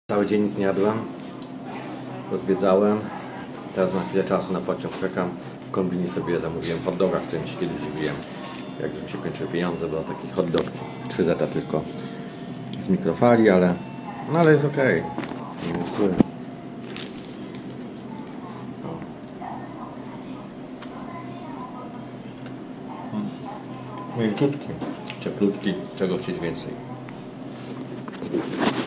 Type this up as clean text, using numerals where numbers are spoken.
Cały dzień nic nie jadłem, rozwiedzałem, teraz mam chwilę czasu na pociąg, czekam. W kombinie sobie zamówiłem hot doga, którym się kiedyś żywiłem, jak już mi się kończyły pieniądze, bo taki hot dog 3 zeta tylko z mikrofali, ale jest ok, nie jest zły. Mięciutki, cieplutki, czego chcieć więcej.